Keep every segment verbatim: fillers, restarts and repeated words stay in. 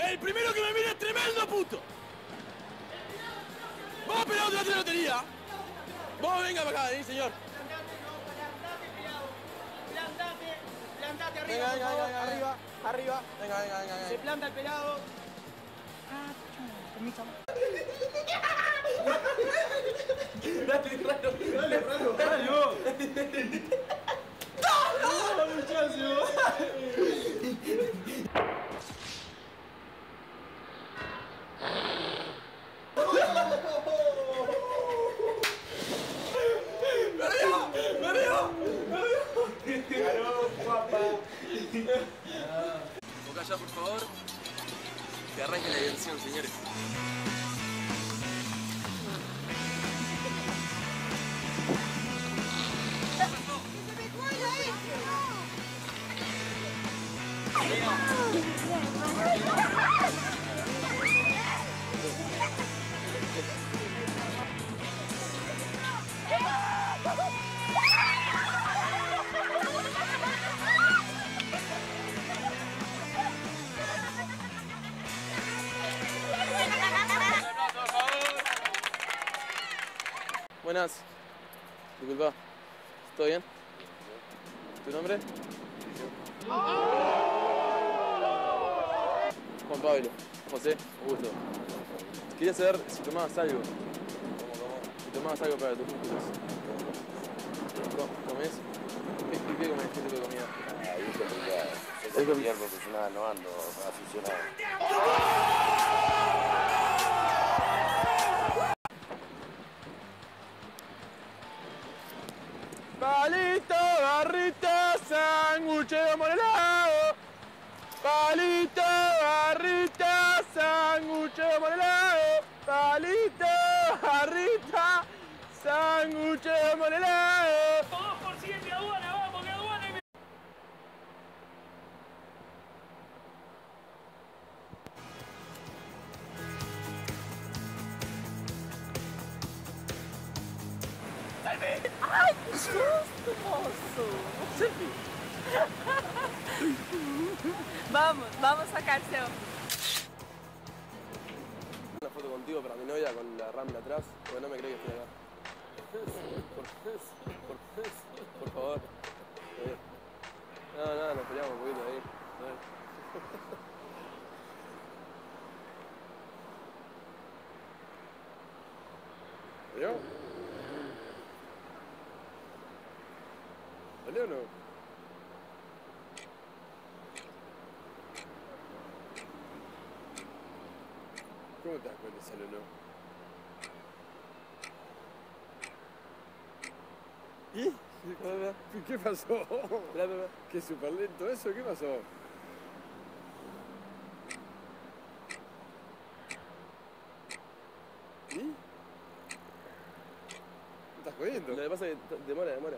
El primero que me mire es tremendo puto. Vos pelado te la lotería. Vos venga para acá, ¿eh, señor? Plantate, plantate arriba, venga, por venga, favor. venga, Arriba, arriba. Venga, venga, venga, venga. Se planta el pelado. Ah, permiso. Dale, raro. Dale, raro, raro. No, muchacho. Boca allá, por favor. Que arranque la diversión, señores. Buenas. Disculpa. ¿Todo bien? ¿Tu nombre? Juan Pablo. José. Augusto. Quería saber si tomabas algo. Si tomabas algo para tus músculos. ¿Comés? ¿Qué, qué comés? ¿Qué tipo de comida? Ah, es complicado. Es complicado profesional, no ando aficionado. Palito, barrita, sándwich de helado. Palito, barrita, sándwich de helado. Palito, barrita, sándwich de helado. dos por ciento aduana, vamos, que aduana y me... ¡Ay, qué susto, mozo! Selfie. Vamos, vamos a sacarse. Una foto contigo para mi novia con la Rambla atrás, porque no me cree que estoy acá. Por favor, por favor. No, no, nos peleamos un poquito ahí. ¿Salió? ¿Salió o no? ¿Cómo te das cuenta si sale o no? ¿Y? ¿Qué pasó? ¿Qué súper lento eso? ¿Qué pasó? ¿Y? ¿Me estás jodiendo? Lo que pasa es que demora, demora.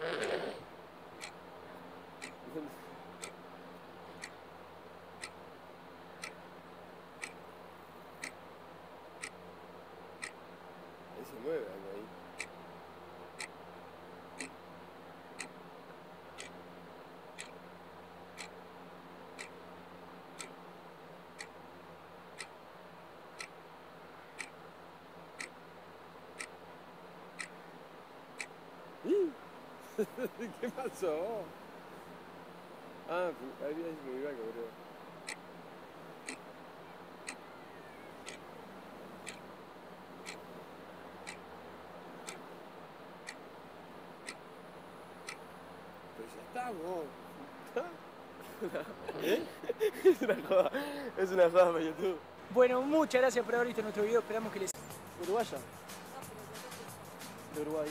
Ahí se mueve algo ahí. ¿Qué pasó? Ah, ahí es muy vago, creo. Pero ya estamos. ¿Eh? Es una joda, es una joda para YouTube. Bueno, muchas gracias por haber visto nuestro video. Esperamos que les... ¿Uruguaya? De Uruguay.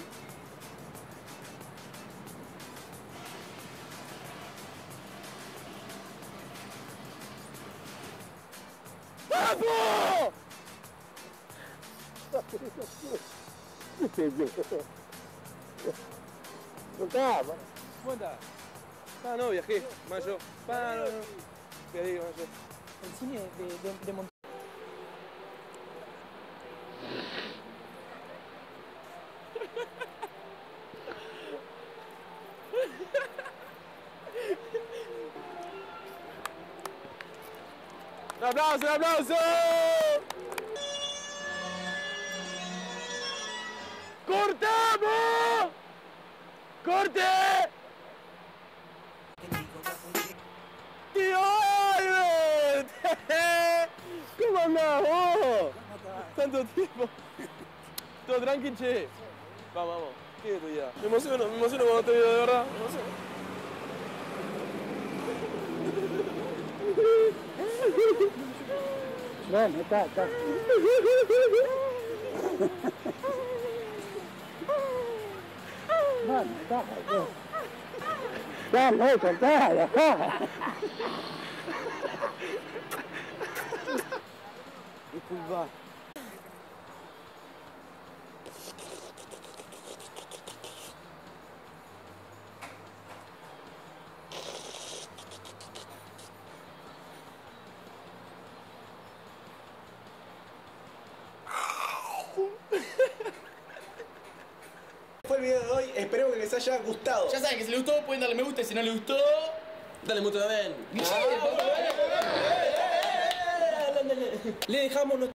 ¡Vamos! No está, ¿cómo está? Ah, no, viajé, mayo. Ah, no, no. Viajé, mayo. El cine de, de, de Montevideo. ¡Un aplauso, un aplauso! ¡Cortamos! ¡Corte! ¡Tío Albert! ¿Cómo andás vos? Tanto tiempo. ¿Todo tranqui, che? Vamos, vamos. ¿Qué es tu día? Me emociono, me emociono cuando te veo, de verdad. Me emociono. Bueno, está, está. Bueno, está, está. Ya, loco, está, ya está. Disculpa. Fue el video de hoy, espero que les haya gustado. Ya saben que si les gustó pueden darle me gusta y si no les gustó... Dale mucho también. Le dejamos nuestra...